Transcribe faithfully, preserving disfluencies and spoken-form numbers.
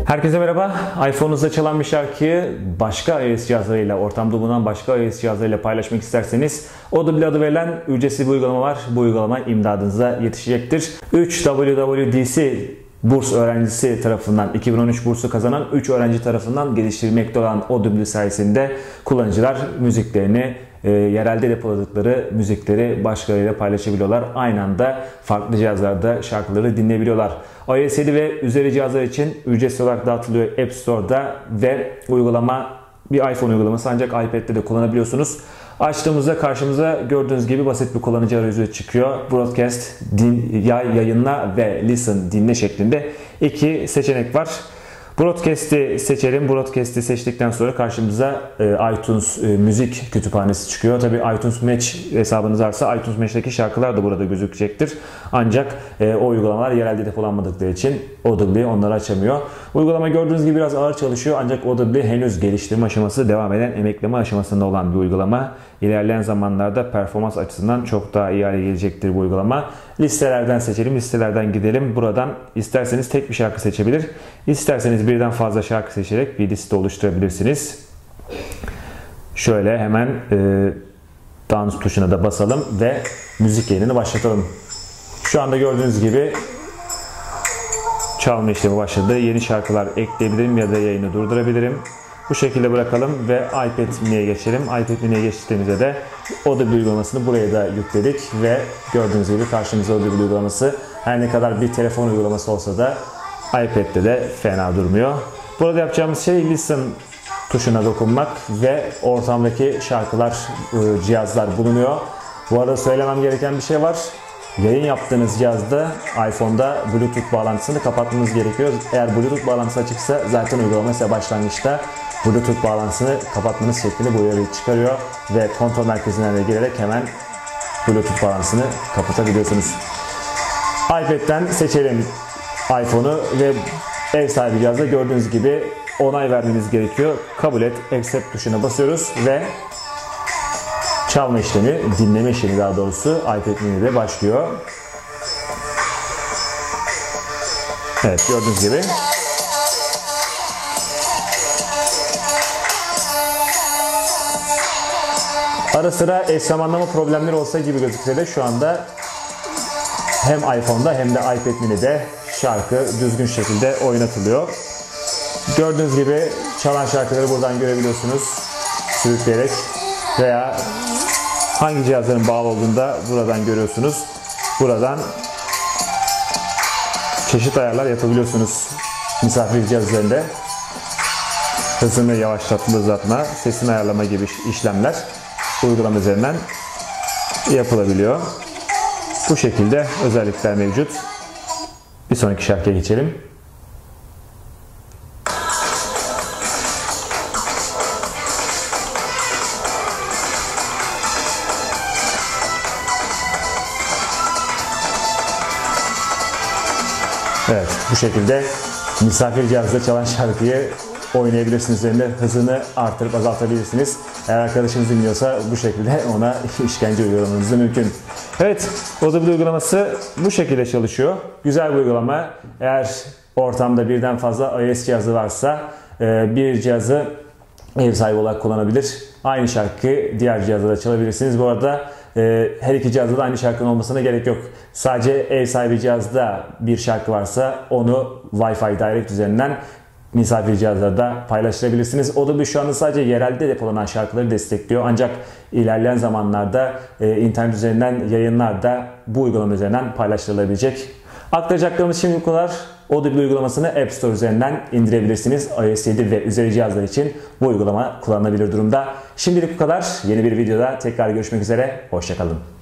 Herkese merhaba. iPhone'unuzda çalan bir şarkıyı başka iOS cihazlarıyla, ortamda bulunan başka iOS cihazlarıyla paylaşmak isterseniz Audible adı verilen ücretsiz bir uygulama var. Bu uygulama imdadınıza yetişecektir. üç W W D C burs öğrencisi tarafından, iki bin on üç bursu kazanan üç öğrenci tarafından geliştirilmekte olan Audible sayesinde kullanıcılar müziklerini, e, yerelde depoladıkları müzikleri başkalarıyla paylaşabiliyorlar. Aynı anda farklı cihazlarda şarkıları dinleyebiliyorlar. iOS yedi ve üzeri cihazlar için ücretsiz olarak dağıtılıyor App Store'da ve uygulama bir iPhone uygulaması, ancak iPad'de de kullanabiliyorsunuz. Açtığımızda karşımıza gördüğünüz gibi basit bir kullanıcı arayüzü çıkıyor. Broadcast, din, yay, yayınla ve listen, dinle şeklinde iki seçenek var. Broadcast'i seçelim. Broadcast'i seçtikten sonra karşımıza e, iTunes e, müzik kütüphanesi çıkıyor. Tabii iTunes Match hesabınız varsa iTunes Match'teki şarkılar da burada gözükecektir. Ancak e, o uygulamalar yerelde depolanmadıkları için Audible onları açamıyor. Uygulama gördüğünüz gibi biraz ağır çalışıyor, ancak Audible henüz geliştirme aşaması devam eden, emekleme aşamasında olan bir uygulama. İlerleyen zamanlarda performans açısından çok daha iyi hale gelecektir bu uygulama. Listelerden seçelim, listelerden gidelim. Buradan isterseniz tek bir şarkı seçebilir, isterseniz birden fazla şarkı seçerek bir liste oluşturabilirsiniz. Şöyle hemen e, dans tuşuna da basalım ve müzik yayınını başlatalım. Şu anda gördüğünüz gibi çalma işlemi başladı. Yeni şarkılar ekleyebilirim ya da yayını durdurabilirim. Bu şekilde bırakalım ve iPad mini'ye geçelim. iPad mini'ye geçtiğimizde de Audible uygulamasını buraya da yükledik ve gördüğünüz gibi karşımıza Audible uygulaması. Her ne kadar bir telefon uygulaması olsa da iPad'de de fena durmuyor. Burada yapacağımız şey listen tuşuna dokunmak ve ortamdaki şarkılar, cihazlar bulunuyor. Bu arada söylemem gereken bir şey var. Yayın yaptığınız cihazda, iPhone'da Bluetooth bağlantısını kapatmanız gerekiyor. Eğer Bluetooth bağlantısı açıksa zaten uygulama size başlangıçta Bluetooth bağlantısını kapatmanız şeklinde bu uyarıyı çıkarıyor ve kontrol merkezinden de girerek hemen Bluetooth bağlantısını kapatabiliyorsunuz. iPad'den seçelim iPhone'u ve ev sahibi cihazda gördüğünüz gibi onay vermeniz gerekiyor. Kabul et, accept tuşuna basıyoruz ve çalma işlemi, dinleme işlemi daha doğrusu iPad mini'de başlıyor. Evet, gördüğünüz gibi. Ara sıra eş zamanlama problemleri olsa gibi gözükse de şu anda hem iPhone'da hem de iPad mini'de şarkı düzgün şekilde oynatılıyor. Gördüğünüz gibi çalan şarkıları buradan görebiliyorsunuz. Sürükleyerek veya hangi cihazların bağlı olduğunu da buradan görüyorsunuz. Buradan çeşitli ayarlar yapabiliyorsunuz misafir cihazlarında. Hızını yavaşlatma, hızlatma, sesini ayarlama gibi işlemler uygulama üzerinden yapılabiliyor. Bu şekilde özellikler mevcut. Bir sonraki şarkıya geçelim. Evet, bu şekilde misafir cihazda çalan şarkıyı oynayabilirsiniz. Üzerinde hızını artırıp azaltabilirsiniz. Eğer arkadaşınız dinliyorsa bu şekilde ona işkence uygulamanız da mümkün. Evet, Audible uygulaması bu şekilde çalışıyor. Güzel bir uygulama. Eğer ortamda birden fazla iOS cihazı varsa bir cihazı ev sahibi olarak kullanabilir. Aynı şarkıyı diğer cihazda da çalabilirsiniz. Bu arada her iki cihazda da aynı şarkının olmasına gerek yok. Sadece ev sahibi cihazda bir şarkı varsa onu Wi-Fi Direct üzerinden misafir cihazlarda paylaştırabilirsiniz. Audible şu anda sadece yerelde depolanan şarkıları destekliyor. Ancak ilerleyen zamanlarda e, internet üzerinden yayınlar da bu uygulama üzerinden paylaştırılabilecek. Aktaracaklarımız şimdi bu kadar. Audible uygulamasını App Store üzerinden indirebilirsiniz. iOS yedi ve üzeri cihazlar için bu uygulama kullanılabilir durumda. Şimdilik bu kadar. Yeni bir videoda tekrar görüşmek üzere. Hoşça kalın.